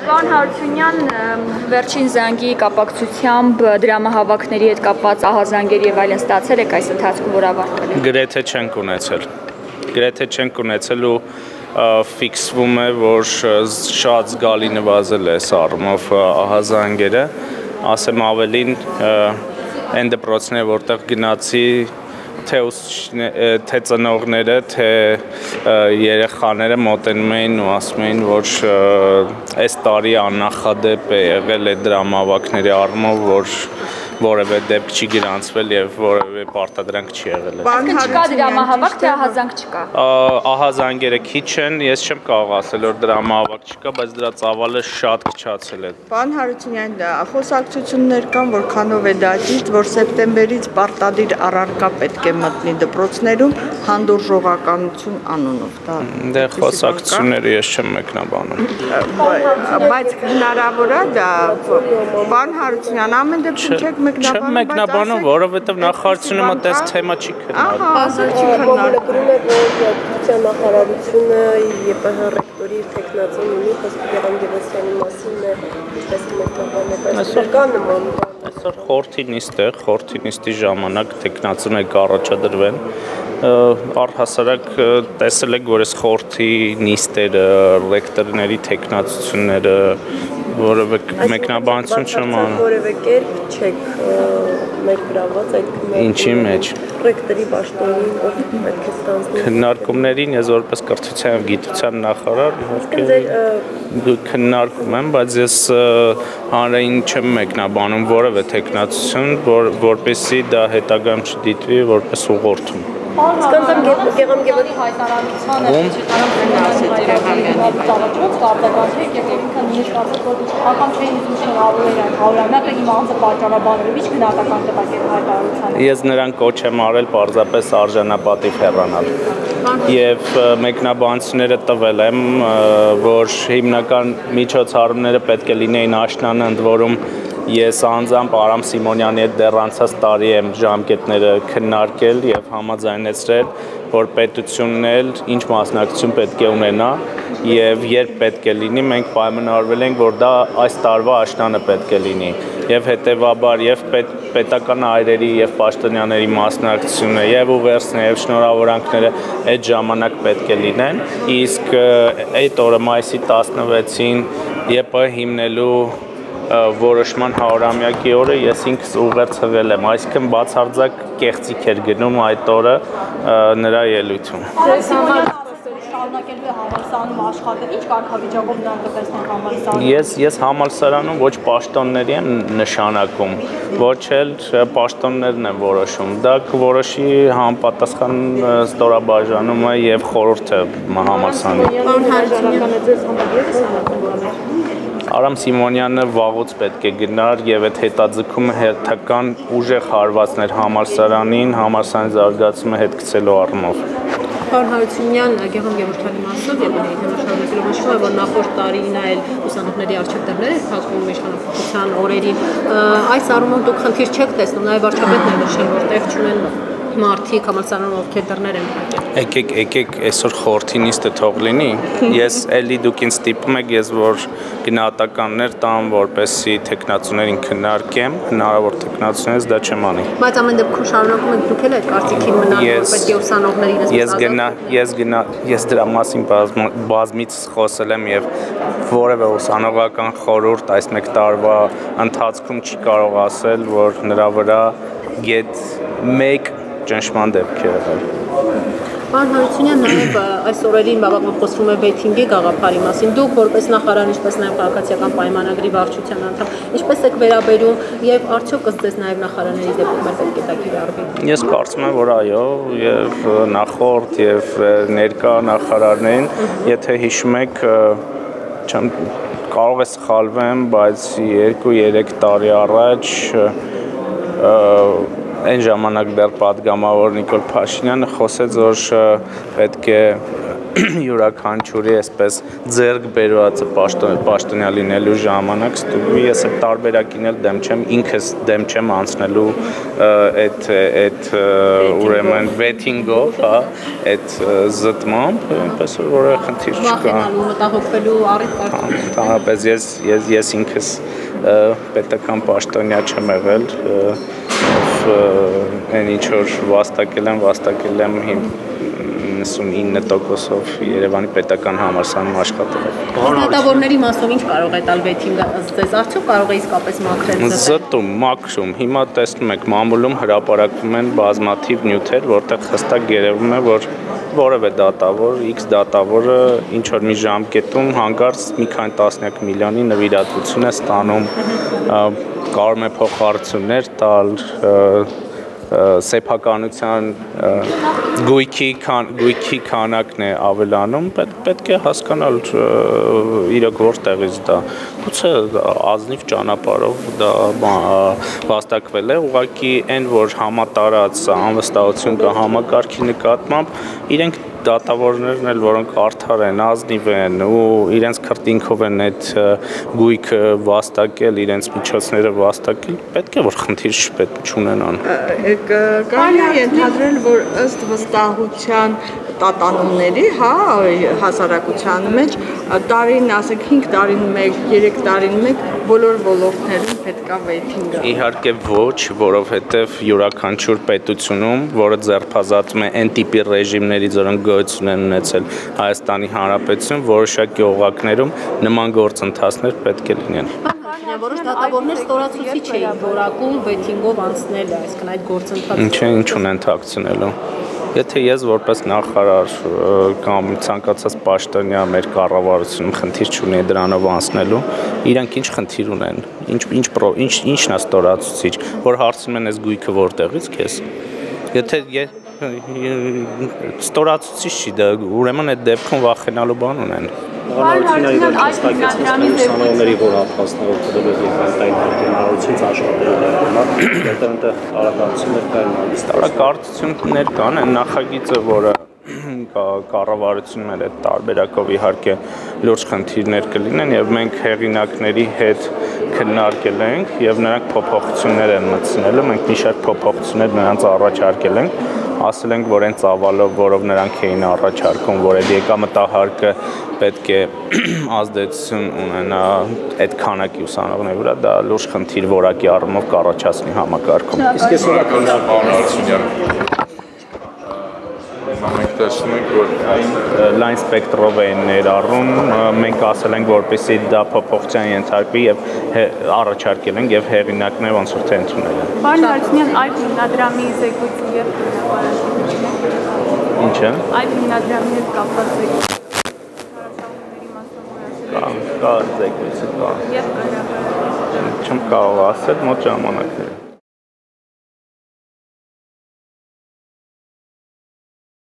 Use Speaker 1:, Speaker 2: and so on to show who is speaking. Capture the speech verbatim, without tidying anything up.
Speaker 1: Պարոն Հարությունյան, վերջին զանգի կապակցությամբ դրամահավաքների հետ կապված ահազանգեր եւ այլն ստացել եք այս ընթացքում, որ ավարտվել է։
Speaker 2: Գրեթե չենք ունեցել։ Գրեթե չենք ունեցել ու ֆիքսվում է, որ շատ զգալի նվազել է այս առումով ահազանգերը, ասեմ ավելին այն դպրոցները, որտեղ գնացի թե թե ծնողները, թե երեխաները մոտենում էին ու ասում էին, որ այս տարի աննախադեպ է եղել է դրամահավաքների առումով, որ որևէ դեպք չի գրանցվել եւ որևէ պարտադրանք չի եղել։
Speaker 1: Այսինքն չկա դրամահավաք, թե ահազանգ չկա։
Speaker 2: Ահազանգերը քիչ են, ես չեմ կարող ասել, որ դրամահավաք չկա, բայց դրա ծավալը շատ քչացել է։
Speaker 3: Պարոն Հարությունյան, խոսակցություններ կան, որքանով է դաջից, որ սեպտեմբերից պարտադիր առարկա պետք է մտնի դպրոցներում հանդուրժողականություն անունով։ Դա
Speaker 2: դե խոսակցությունները ես չեմ մեկնաբանում։
Speaker 3: Բայց հնարավոր է դա, պարոն Հարությունյան, ամեն դեպքում չեք
Speaker 2: Չեմ մեկնաբանում, որովհետև նախարարությունը մոտ այս թեմա չի քննարկում։
Speaker 3: Ասել չի քննարկում։
Speaker 4: Պետության նախարարությունը ԵՊՀ ռեկտորի տեխնացիան ունի, խոսքը Գեղամգեղոսյանի մասին է, ինչպես մեկնաբանել, այսօր կա նման բան։
Speaker 2: Այսօր խորհրդի նիստ է, խորհրդի նիստի ժամանակ տեխնացիոն է կառաջադրվեն։ Առհասարակ տեսել եք, որ այս խորհրդի նիստերը, ռեկտորների տեխնացությունները որևէ մեկնաբանություն չեմ անում։
Speaker 4: Որևէ կերպ չեք մեկնաբանված այդ
Speaker 2: Ինչի մեջ։
Speaker 4: ռեկտորի պաշտոնին, ով պետք է ստանձնի։
Speaker 2: Քննարկումներին ես որպես կրթության և գիտության նախարար իհարկե քննարկում եմ, բայց ես հանրային չեմ մեկնաբանում որևէ տեխնացություն, որպեսզի դա հետագայում չդիտվի որպես ուղղորդում։
Speaker 4: Սկանդամ Գեղամգեղոսյանի
Speaker 1: հայտարարությանը կարտեգանիք եւ ինքն նույնիսկ ասաց, որ անգամ չէին ուզում շնորհավորել այդ հավելանակը իմ անձը պատճառաբանելու, ինչ գնահատական տվեք այդ հայտարարությանը։
Speaker 2: Ես նրան կոչ եմ արել պարզապես արժանապատիվ հեռանալ։ Եվ մեկնաբանությունները տվել եմ, որ հիմնական միջոցառումները պետք է լինեին աշնանը, ընդ որում ես անձամբ Արամ Սիմոնյանի հետ դեռ անցած տարի եմ ժամկետները քննարկել եւ համաձայնեցրել, որ պետությունն էլ ինչ մասնակցություն պետք է ունենա եւ երբ պետք է լինի, մենք պայմանավորվել ենք, որ դա այս տարվա աշնանը պետք է լինի եւ հետեւաբար եւ պետ, պետական այրերի եւ պաշտոնյաների մասնակցությունը եւ ուղերձները եւ շնորհավորանքները այդ ժամանակ պետք է լինեն, իսկ այդ օրը մայիսի տասնվեցին ԵՊՀ հիմնելու որոշման հարյուրամյակի օրը ես ինքս ուղերձվել եմ, այսինքն բացարձակ կեղծիք էր գնում այդ օրը նրա ելույթում։
Speaker 1: Շարունակելու է համալսարանում աշխատել, ինչ կարգավիճակով նրանք կտեսնեն համալսարանում։
Speaker 2: Ես ես համալսարանում ոչ պաշտոնների եմ նշանակում, ոչ էլ պաշտոններն են որոշում։ Դա կորոշի համապատասխան ստորաբաժանումը եւ խորհուրդը համալսարանի։ Արամ Սիմոնյանը վաղուց պետք է գնար եւ այդ հետաձգումը հետական ուժեղ հարվածներ համալսարանին, համալսարանի զարգացումը հետ գցելու առումով։
Speaker 4: Պարոն Հարությունյան, Գեղամգեղոսյանի մասով եւ հետնաշարժելու նշվում է, որ նախորդ տարին այլ ուսանողների արժեք դռներ էր փակվում իշխանապահության օրերին։ Այս առումով դուք խնդիր չեք տեսնում, նաեւ վարչապետն է նշել, որ տեղ չունեն մարդիկ համալսարանում ովքեր դռներ են փակել։
Speaker 2: Եկեք, եկեք այսօր խորհրդի նիստը թող լինի։ Ես էլի դուք ինձ ստիպում եք, ես որ գնահատականներ տամ, որպեսզի տեխնացուներին քննարկեմ, հնարավոր տեխնացուներից դա չեմ անի։
Speaker 4: Բայց ամեն դեպքում շարունակում եք դուք էլ այդ կարծիքին մնալ, որ պետք է ուսանողներին
Speaker 2: ես գնա, ես գնա, ես դրա մասին բազմից խոսել եմ եւ որևէ ուսանողական խորհուրդ այս մեկ տարվա ընթացքում չի կարող ասել, որ նրա վրա գետ մեկ ճնշման դեպք է եղել։
Speaker 4: Պարոն Հարությունյան, նաև այս օրերին բավական խոսվում է վեյթինգի գաղափարի մասին։ Դուք որպես նախարար, ինչպես նաև քաղաքացիական պայմանագրի վարչության անդամ, ինչպես եք վերաբերում եւ արդյոք ըստ ձեզ նաև նախարարների դեպքում պետք է դա կիրառվի։
Speaker 2: Ես կարծում եմ, որ այո, եւ նախորդ եւ ներկա նախարարներին, եթե հիշում եք, չեմ կարող է սխալվեմ, բայց երկու-երեք տարի առաջ այն ժամանակ դեռ պատգամավոր Նիկոլ Փաշինյանը խոսեց, որ պետք է յուրաքանչյուրի այսպես ձեռք բերվածը պաշտոնյա լինելու ժամանակ ստուգվի, ես այդ տարբերակին էլ դեմ չեմ, ինքս դեմ չեմ անցնելու այդ այդ ուրեմն վեթինգով, հա, այդ զտմամբ, այնպես որ որը խնդիր չկա։
Speaker 4: Վախենալու, մտահոգվելու առիթ կա։
Speaker 2: Ընդհանրապես ես ես ես ինքս պետական պաշտոնյա չեմ եղել, այն ինչ որ վաստակել եմ, վաստակել եմ իննսունինը տոկոսով Երևանի պետական համալսարանում աշխատելով։
Speaker 4: Դատավորների մասով ինչ կարող է տալ վեթինգը, ըստ արդյոք կարող է իսկապես մաքրել ձեզ։
Speaker 2: Զտում, մաքրում։ Հիմա տեսնում եք, մամուլում հրապարակվում են բազմաթիվ նյութեր, որտեղ հստակ երևում է, որ որևէ դատավոր, X դատավորը ինչ որ մի ժամկետում հանկարծ մի քանի տասնյակ միլիոնի նվիրատվություն է ստանում, կարող է փոխհարցումներ տալ, սեփականության գույքի գույքի քանակն է ավելանում, պետք է հասկանալ իրոք որտեղից դա, գուցե ազնիվ ճանապարհով դա վաստակվել է, ուղղակի այն որ համատարած անվստահություն կա համակարգի նկատմամբ, իրենք դատավորներն էլ որոնք արդար են, ազնիվ են ու իրենց քրտինքով են այդ գույքը վաստակել, իրենց միջոցները վաստակել, պետք է որ խնդիր չունենան։
Speaker 3: Կարելի է ենթադրել, որ ըստ վստահության տատանումների, հա, հասարակության մեջ տարին, ասենք հինգ տարին մեկ, երեք տարին մեկ բոլոր ոլորտներում պետքա վեթինգը։
Speaker 2: Իհարկե ոչ, որովհետև յուրաքանչյուր պետությունում, որը ձերբազատում է այն տիպի ռեժիմներից, որոնք գոյություն են ունեցել Հայաստանի Հանրապետություն, որոշակի օղակներում նման գործընթացներ պետք է լինեն։
Speaker 4: Որոշ դատավորներ ստորացուցիչ էին որակում վեթինգով անցնել, այսինքն այդ գործընթացը։
Speaker 2: Ինչ է, ինչ ունեն թաքցնելու։ Եթե ես որպես նախարար կամ ցանկացած պաշտոնյա մեր կառավարությունում խնդիր չունի դրանով անցնելու, իրանք ինչ խնդիր ունեն, ինչ ինչ ինչ ինչն է ստորացուցիչ, որ հարցնում են այս գույքը որտեղից քեզ։ Եթե ստորացուցիչ չի դա, ուրեմն այդ դեպքում վախենալու բան ունեն։
Speaker 5: Հանրությունների հստակեցման ուսանողների որ հապասնող դեպքերային հարկերություն աշխատել է համար դեռ տարակարծություններ կան
Speaker 2: տարակարծություններ կան այն նախագիծը որը կառավարությունն էլ այդ տարբերակով իհարկե լուրջ խնդիրներ կլինեն եւ մենք հեղինակների հետ քննարկել ենք եւ նրանք փոփոխություններ են մտցնել մենք մի շարք փոփոխություններ նրանց առաջարկել ենք ասել ենք որ այն ծավալով որով նրանք էին առաջարկում որ այդ եկամտահարկը պետք է ազդեցություն ունենա այդ քանակի ուսանողների վրա դա լուրջ խնդիր որակի առումով կառաջացնի համակարգում
Speaker 5: իսկ ես օրական
Speaker 2: մենք տեսնում ենք, որ լայն սպեկտրով են ներառում, մենք ասել ենք, որպեսզի դա փոփոխության ենթարկվի եւ առաջարկել ենք եւ հեղինակները ոնց որ թե ընդունել են։
Speaker 6: Պարոն Հարությունյան, այդ հիմնադրամի զեկույցը եւ
Speaker 2: Ինչը։
Speaker 6: Այդ հիմնադրամի հետ կապված զեկույցը։
Speaker 2: Կա զեկույցը կա։
Speaker 6: Եվ
Speaker 2: չեմ կարող ասել մոտ ժամանակները։